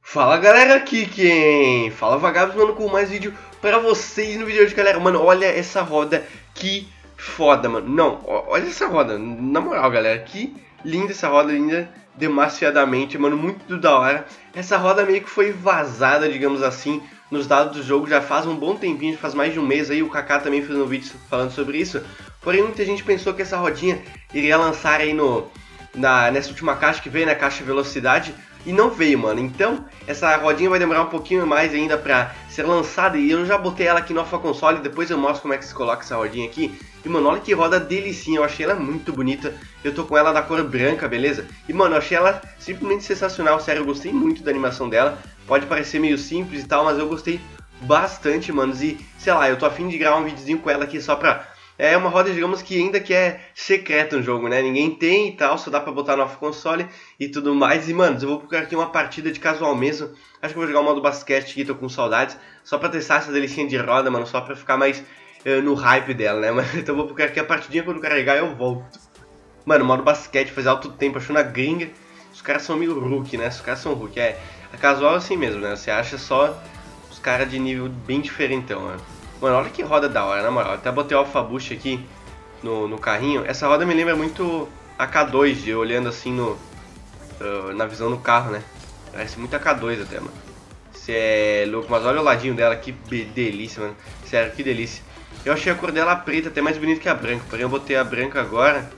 Fala galera, aqui quem fala Vagabos, mano, com mais vídeo pra vocês. No vídeo de hoje, galera, mano, olha essa roda, que foda, mano. Não, olha essa roda, na moral, galera, que linda essa roda, linda demasiadamente, mano, muito da hora. Essa roda meio que foi vazada, digamos assim, nos dados do jogo já faz um bom tempinho, já faz mais de um mês aí. O Kaká também fez um vídeo falando sobre isso. Porém, muita gente pensou que essa rodinha iria lançar aí nessa última caixa que veio, na caixa velocidade. E não veio, mano. Então, essa rodinha vai demorar um pouquinho mais ainda pra ser lançada. E eu já botei ela aqui no Alpha Console. Depois eu mostro como é que se coloca essa rodinha aqui. E, mano, olha que roda delicinha. Eu achei ela muito bonita. Eu tô com ela da cor branca, beleza? E, mano, eu achei ela simplesmente sensacional. Sério, eu gostei muito da animação dela. Pode parecer meio simples e tal, mas eu gostei bastante, manos. E, sei lá, eu tô afim de gravar um videozinho com ela aqui só pra... É uma roda, digamos que ainda que é secreta no jogo, né? Ninguém tem e tal, só dá pra botar no Alpha Console e tudo mais. E, mano, eu vou procurar aqui uma partida de casual mesmo. Acho que eu vou jogar o modo basquete aqui, tô com saudades. Só pra testar essa delicinha de roda, mano, só pra ficar mais no hype dela, né? Então eu vou procurar aqui a partidinha, quando carregar eu volto. Mano, modo basquete, faz alto tempo, achou na gringa. Os caras são meio Hulk, né? Os caras são Hulk, a casual é assim mesmo, né? Você acha só os caras de nível bem diferentão, né? Mano, olha que roda da hora, na moral. Até botei o Alpha Boost aqui no carrinho. Essa roda me lembra muito a K2, de olhando assim na visão do carro, né? Parece muito a K2 até, mano. Você é louco, mas olha o ladinho dela, que delícia, mano. Sério, que delícia. Eu achei a cor dela preta até mais bonita que a branca. Porém, eu botei a branca agora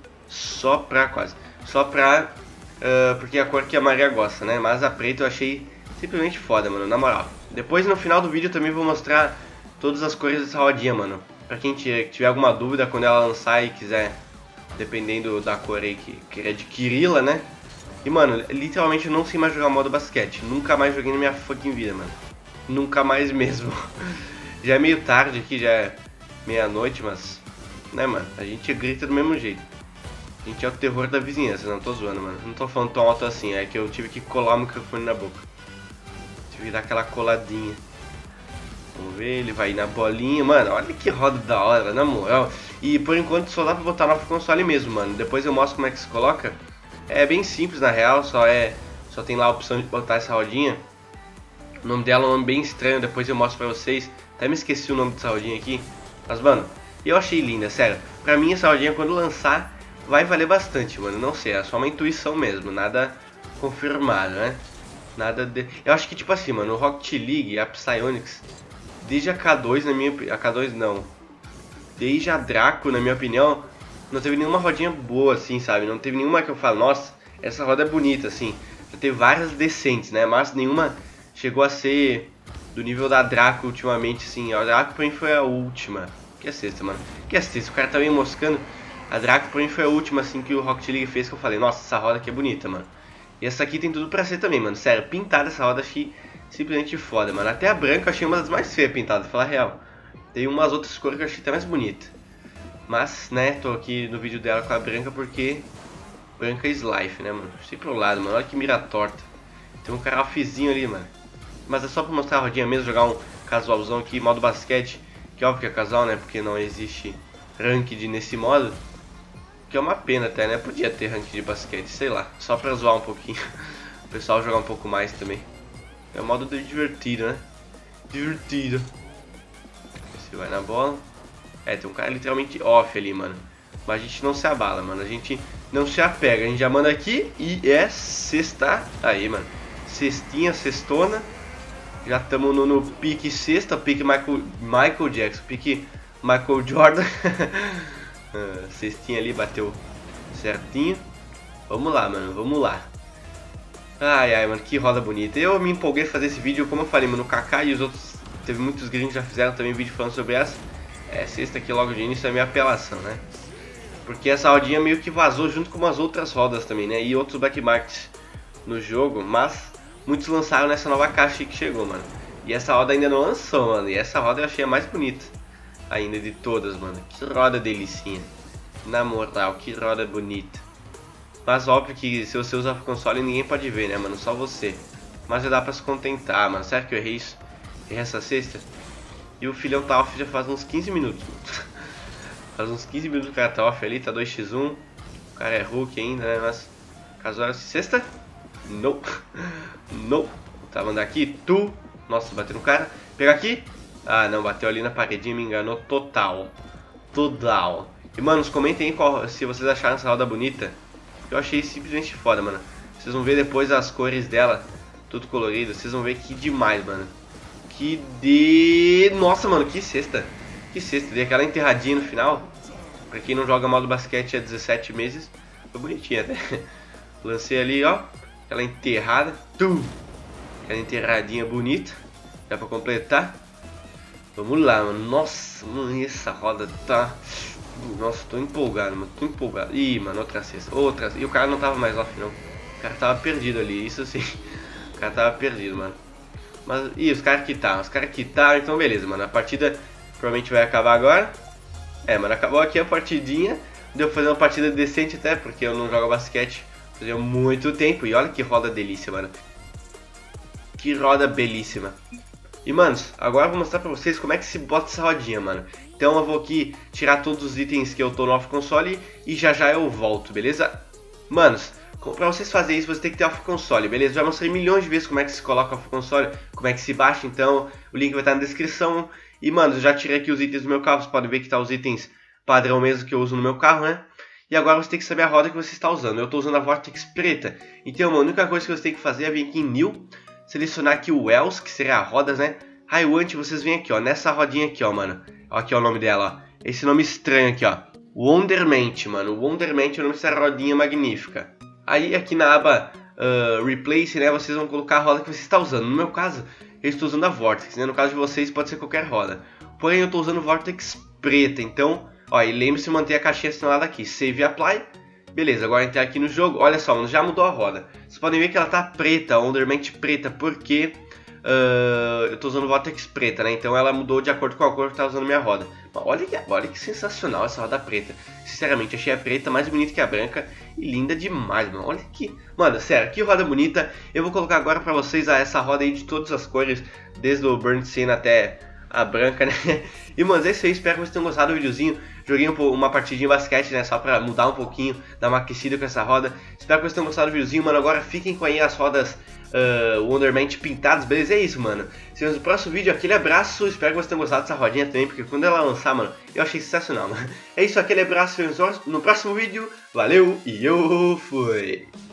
porque é a cor que a Maria gosta, né? Mas a preta eu achei simplesmente foda, mano, na moral. Depois, no final do vídeo, eu também vou mostrar todas as cores dessa rodinha, mano. Pra quem tiver alguma dúvida quando ela lançar e quiser, dependendo da cor aí que querer adquiri-la, né? E, mano, literalmente eu não sei mais jogar modo basquete. Nunca mais joguei na minha fucking vida, mano. Nunca mais mesmo. Já é meio tarde aqui, já é meia-noite, mas... né, mano? A gente grita do mesmo jeito. A gente é o terror da vizinhança, não tô zoando, mano. Não tô falando tão alto assim, é que eu tive que colar o microfone na boca. Tive que dar aquela coladinha. Vamos ver, ele vai ir na bolinha. Mano, olha que roda da hora, na moral. E por enquanto só dá pra botar no Alpha Console mesmo, mano. Depois eu mostro como é que se coloca. É bem simples na real, só tem lá a opção de botar essa rodinha. O nome dela é um nome bem estranho, depois eu mostro pra vocês. Até me esqueci o nome dessa rodinha aqui. Mas, mano, eu achei linda, sério. Pra mim essa rodinha quando lançar vai valer bastante, mano. Não sei, é só uma intuição mesmo, nada confirmado, né? Nada de... Eu acho que tipo assim, mano, o Rocket League, a Psyonix, desde a K2, a K2 não, desde a Draco, na minha opinião, não teve nenhuma rodinha boa assim, sabe? Não teve nenhuma que eu falo, nossa, essa roda é bonita, assim. Já teve várias decentes, né? Mas nenhuma chegou a ser do nível da Draco ultimamente, assim. A Draco pra mim foi a última. Que é sexta, mano? Que é sexta? O cara tá meio moscando. A Draco pra mim foi a última, assim, que o Rocket League fez, que eu falei, nossa, essa roda aqui é bonita, mano. E essa aqui tem tudo pra ser também, mano. Sério, pintada essa roda, achei simplesmente foda, mano. Até a branca eu achei uma das mais feias pintadas, pra falar a real. Tem umas outras cores que eu achei até mais bonita. Mas, né, tô aqui no vídeo dela com a branca porque... branca is life, né, mano? Sei pro lado, mano. Olha que mira torta. Tem um caralfizinho ali, mano. Mas é só pra mostrar a rodinha mesmo, jogar um casualzão aqui, modo basquete. Que óbvio que é casual, né? Porque não existe ranked nesse modo. Que é uma pena até, né? Podia ter ranked de basquete, sei lá. Só pra zoar um pouquinho. O pessoal jogar um pouco mais também. É um modo divertido, né? Divertido. Esse vai na bola. É, tem um cara literalmente off ali, mano. Mas a gente não se abala, mano. A gente não se apega. A gente já manda aqui e é sexta. Aí, mano. Cestinha, sextona. Já estamos no pique sexta. Pique Michael Jackson. Pique Michael Jordan. Cestinha ali, bateu certinho. Vamos lá, mano. Vamos lá. Ai, ai, mano, que roda bonita. Eu me empolguei a fazer esse vídeo, como eu falei, mano, o Kaká e os outros, teve muitos gringos que já fizeram também vídeo falando sobre essa. Sexta aqui logo de início é a minha apelação, né? Porque essa rodinha meio que vazou junto com umas outras rodas também, né? E outros black markets no jogo, mas muitos lançaram nessa nova caixa que chegou, mano. E essa roda ainda não lançou, mano, e essa roda eu achei a mais bonita ainda de todas, mano. Que roda delicinha. Na moral, que roda bonita. Mas óbvio que se você usa o console ninguém pode ver, né, mano? Só você. Mas já dá pra se contentar, mano. Será que eu errei isso? Errei essa sexta? E o filhão tá off já faz uns 15 minutos. Faz uns 15 minutos que o cara tá off ali, tá 2x1. O cara é Hulk ainda, né? Mas... caso era sexta? Não. Não. Tá, mandar aqui. Tu. Nossa, bateu no cara. Pegar aqui. Ah, não, bateu ali na paredinha e me enganou total. Total. E, manos, comentem aí se vocês acharam essa roda bonita. Eu achei simplesmente foda, mano. Vocês vão ver depois as cores dela. Tudo colorido. Vocês vão ver que demais, mano. Que de... Nossa, mano, que cesta. Que cesta. Dei aquela enterradinha no final. Pra quem não joga modo basquete há 17 meses. Foi bonitinha até. Lancei ali, ó. Aquela enterrada. Aquela enterradinha bonita. Dá pra completar. Vamos lá, mano. Nossa, mano, essa roda tá... Nossa, tô empolgado, mano. Tô empolgado. Ih, mano, outra cesta. Outra. E o cara não tava mais off, não. O cara tava perdido ali, isso sim. O cara tava perdido, mano. Mas, ih, os caras quitaram. Os caras quitaram, então beleza, mano. A partida provavelmente vai acabar agora. É, mano, acabou aqui a partidinha. Deu pra fazer uma partida decente até, porque eu não jogo basquete fazia muito tempo. E olha que roda delícia, mano. Que roda belíssima. E, manos, agora eu vou mostrar pra vocês como é que se bota essa rodinha, mano. Então eu vou aqui tirar todos os itens que eu tô no off-console e já já eu volto, beleza? Manos, pra vocês fazerem isso, você tem que ter off-console, beleza? Já mostrei milhões de vezes como é que se coloca off-console, como é que se baixa, então o link vai estar na descrição. E, manos, eu já tirei aqui os itens do meu carro, vocês podem ver que tá os itens padrão mesmo que eu uso no meu carro, né? E agora você tem que saber a roda que você está usando. Eu tô usando a Vortex preta. Então, mano, a única coisa que você tem que fazer é vir aqui em New, selecionar aqui o Wells, que seria a rodas, né? I Want, vocês vêm aqui, ó, nessa rodinha aqui, ó, mano. Aqui ó, o nome dela, ó. Esse nome estranho aqui, ó. Wonderment, mano. Wonderment é o nome dessa rodinha magnífica. Aí aqui na aba Replace, né, vocês vão colocar a roda que você está usando. No meu caso, eu estou usando a Vortex, né? No caso de vocês, pode ser qualquer roda. Porém, eu estou usando Vortex preta, então... Ó, e lembre-se de manter a caixinha assinalada aqui. Save e Apply. Beleza, agora entrar aqui no jogo. Olha só, mano, já mudou a roda. Vocês podem ver que ela tá preta, Wonderment preta, porque... eu tô usando Vortex preta, né? Então ela mudou de acordo com a cor que tá usando minha roda. Olha que sensacional essa roda preta. Sinceramente, achei a preta mais bonita que a branca. E linda demais, mano. Olha que... Mano, sério, que roda bonita. Eu vou colocar agora pra vocês essa roda aí de todas as cores. Desde o Burnt Sienna até a branca, né? E, mano, é isso aí. Espero que vocês tenham gostado do videozinho. Joguei uma partidinha de basquete, né? Só pra mudar um pouquinho, dar uma aquecida com essa roda. Espero que vocês tenham gostado do videozinho, mano. Agora fiquem com aí as rodas Wonderment pintadas, beleza? É isso, mano. Se vemos no próximo vídeo, aquele abraço. Espero que vocês tenham gostado dessa rodinha também, porque quando ela lançar, mano, eu achei sensacional, mano. É isso, aquele abraço. No próximo vídeo. Valeu e eu fui!